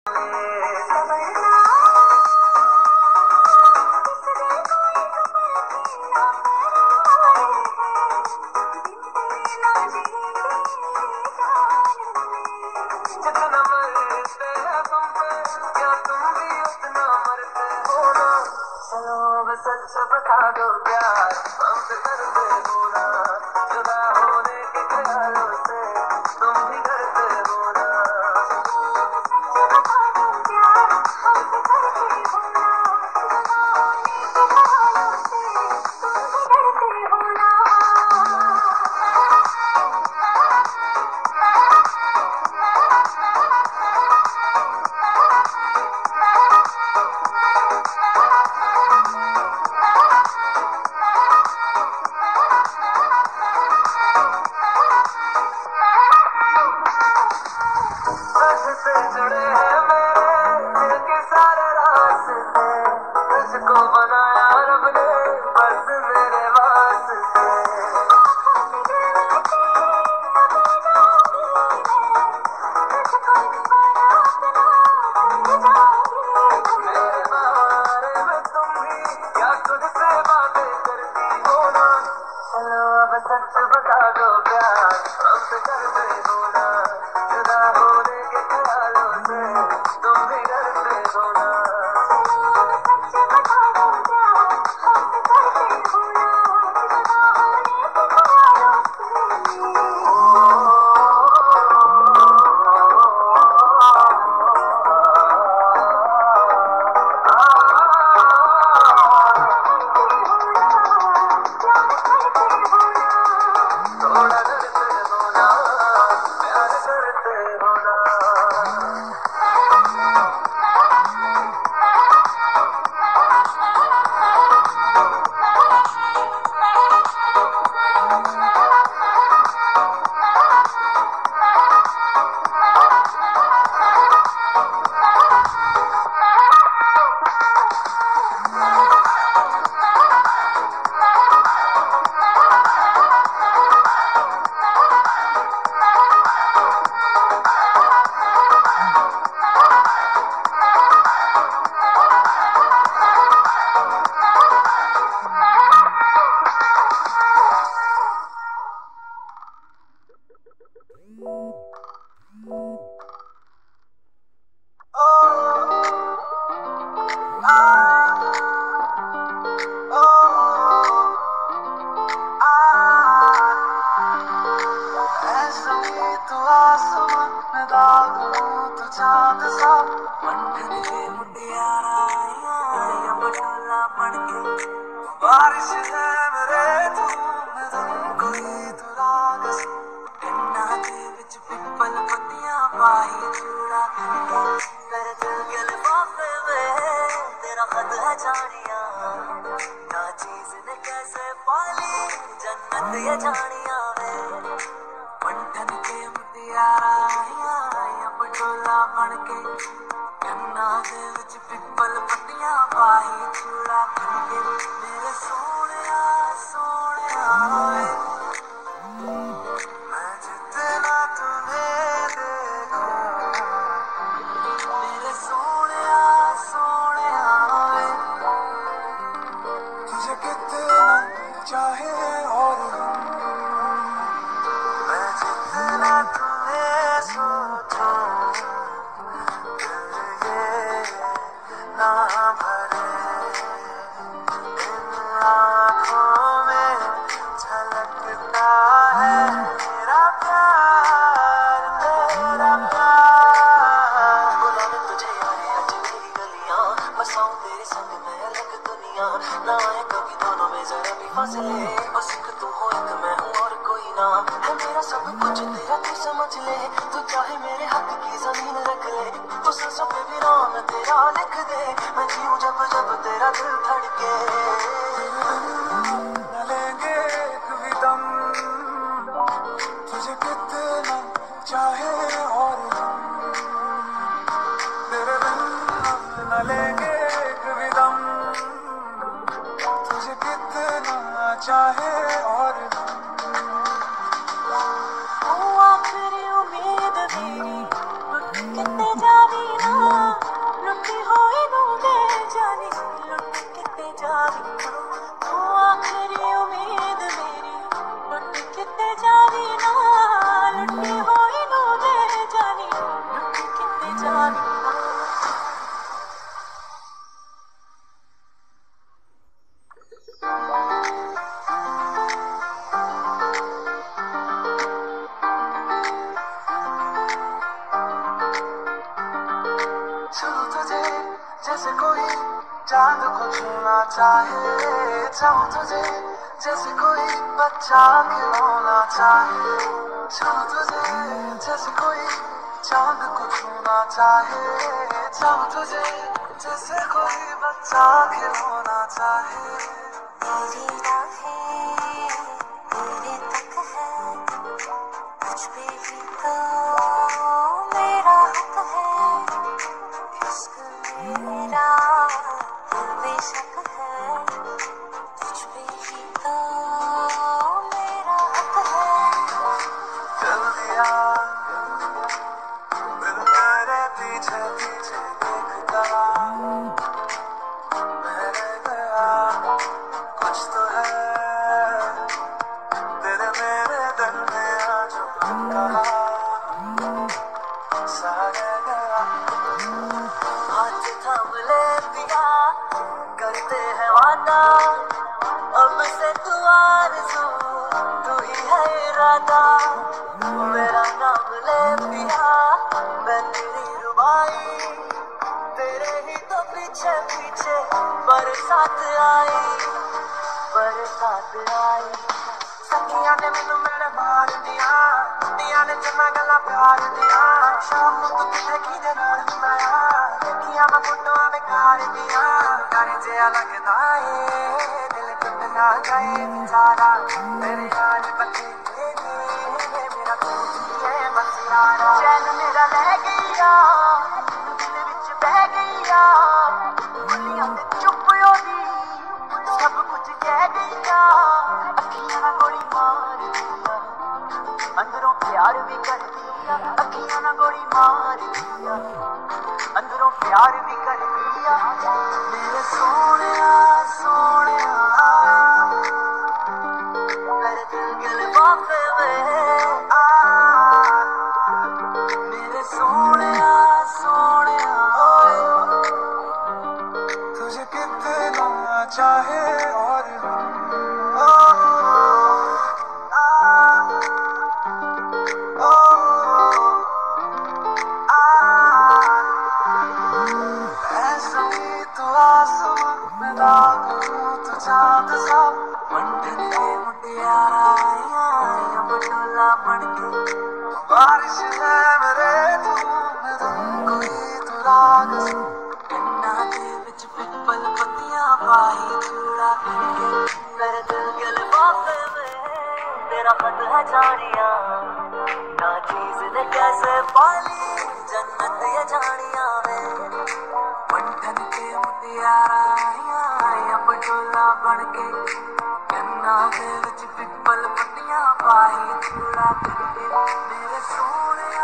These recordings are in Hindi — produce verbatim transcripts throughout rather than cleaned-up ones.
सच बता दो प्यार हमसे करते हो ना, जुदा होने के ख्यालों से तुम भी करते हो ना। सच बता दो प्यार हमसे करते हो ना, जुदा होने के ख्यालों से तुम भी करते हो ना। तुझसे जुड़े हैं मेरे दिल के सारे रास्ते, तुझको बनाया रब ने बस मेरे वास्ते। मेरे बारे में तुम भी क्या खुद से बातें करती हो ना, चलो अब सच बता दो प्यार हमसे करते हो ना, जुदा होने के ख्यालों से तुम भी डरते हो ना। सच बता दो प्यार हमसे करते हो ना, जुदा होने के ख्यालों थोड़ा डरते हो ना, प्यार करते हो ना। चांद सा मंडन के मुटियारा या बटोला बनके बारिश है मेरे धूम धम कोई दुराग सी गन्ना के विच पिपल पत्तियां पाई चूड़ा मेरे दिल के लिफाफे में तेरा खत है जानिया ना चीज ने कैसे पाली जन्नत ये जानिया में मंडन के मुटियारा या बटोला बनके गन्ना दे विच पिपल पत्तियां पाई चूड़ा बनके मेरे सोनिया सोनिया मैं जितना तुम्हें देखूं मेरे सोनिया सोनिया तुझे कितना चाहे और मैं जितना तुम्हें सोचूं ना भरे इन आँखों में झलकता है तेरा प्यार तेरा प्यार। बुलाने तुझे यारे आज मेरी गलियाँ बसाऊं तेरे संग मैं अलग दुनिया ना आए कभी दोनों में जरा भी फासले बस एक तू हो एक मैं हूँ और कोई ना है मेरा सब कुछ तेरा तू समझ ले तू चाहे मेरे हक की जमीन रख ले तू सांसों पे भी नाम तेरा लिख दे मैं जीऊं जब जब तेरा दिल धड़के न लेंगे एक भी दम तुझे कितना चाहे और तेरे बिन न लेंगे एक भी दम तुझे कितना चाहे और आखिरी उम्मीद मेरी कितने जानी ना जानी हो। छू तुझे जैसे कोई चांद को छूना चाहे, चाहूं तुझे जैसे कोई बच्चा खिलौना चाहे। छू तुझे जैसे कोई चांद को छूना चाहे, चाहूं तुझे जैसे कोई बच्चा खिलौना चाहे। तेरी राहें तेरे तक है, कुछ भी ही तो मेरा हक है। इश्क मेरा दिल बेशक है, कुछ भी ही तो मेरा हक है। चल दिया दिल मेरे पीछे पीछे देखता, मैं रह गया कुछ तो है तेरे मेरे दिल में आज कहा सा रह गया। हाथ थाम ले पिया करते हैं वादा, अब से तू आरज़ू तू ही है इरादा। मेरा नाम ले पिया मैं तेरी रुबाई, तेरे ही तो पीछे पीछे बरसात आई, बरसात आई। सखियां ने मैनू मिलने मार दिया, दुनिया ने चन्ना गल्ला प्यार दिया। शाम को तू किथे किदे नाल हुंदा आ, देखिया मैं फोटोआं बेकार दिया। डर जिहा लगदा ए दिल टुट ना जाए बेचारा, तेरे यार बतेरे ने मेरा टूट गया बस यारा। चैन मेरा ले गया दिल विच बह गया, बोलियां ते चुप होदी सब कुछ कह गया। अखियां ना गोली मार दिया, अंदरों प्यार भी कर दिया। अखियां ना गोली मार दिया, अंदरों प्यार भी कर दिया। मेरे सोनिया सोनिया मेरे दिल के लिफाफे में आ, मेरे सोनिया सोनिया तुझे कितना चाहे और ओ, आ, ओ, आ, ऐसा ही तू आसमां मैं दागूं तू चांद सा। मंडन के मुटियारा आया आया बटोला बनके, बारिश है मेरे तू मैं दूंगा कोई तू राग सा। गन्ना दे विच पिपल पत्तियां पाई चूड़ा करके, मेरे दिल के लिफाफे में तेरा खत है जानिया। ना चीज ने कैसे पाली जन्नत ये जानिया में, मंडन के मुटियारा आया आया बटोला बनके, गन्ना दे विच पिपल पत्तियां पाई चूड़ा करके। मेरे सोनिया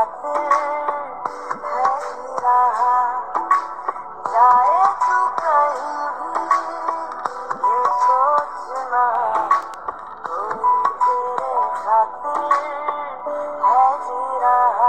खातिर है जी रहा, जाए तू कहीं भी ये सोचना, कोई तेरे खातिर है जी रहा।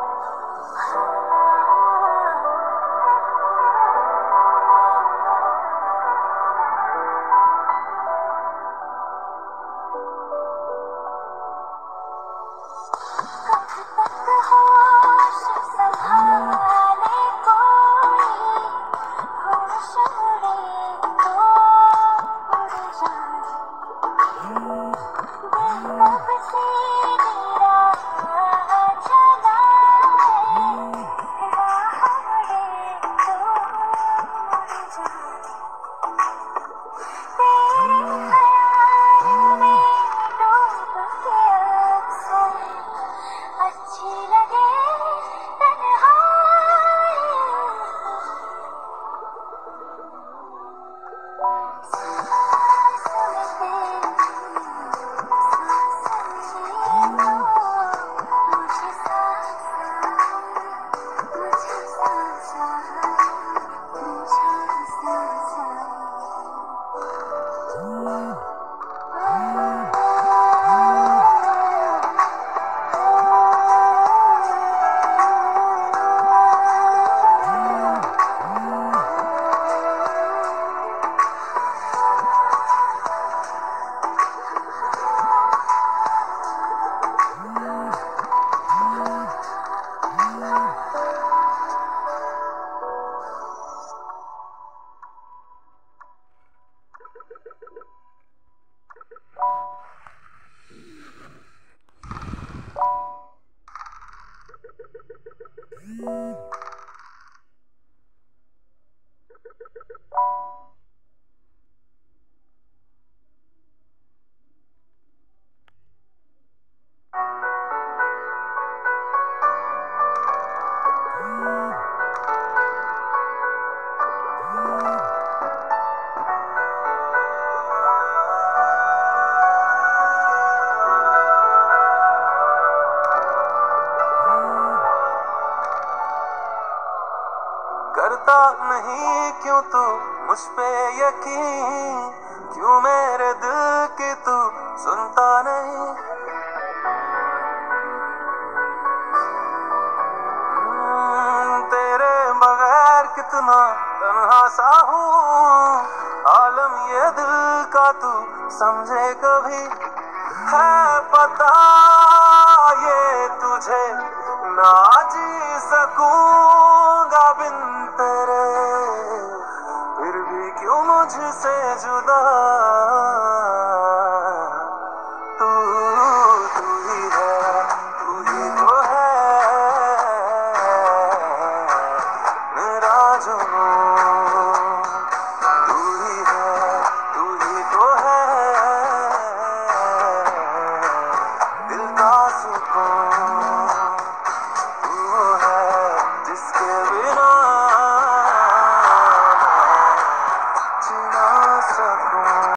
करता नहीं क्यों तू मुझ पे यकीन, क्यों मेरे दिल की तू सुनता नहीं। तेरे बगैर कितना तन्हा सा हूँ, आलम ये दिल का तू समझे कभी, है पता ये तुझे ना जी सकूंगा बिन तेरे, फिर भी क्यों मुझसे जुदा, तू तू ही है, तू ही तो है मेरा जुनून, तू ही है, तू ही तो है दिल का सुकून।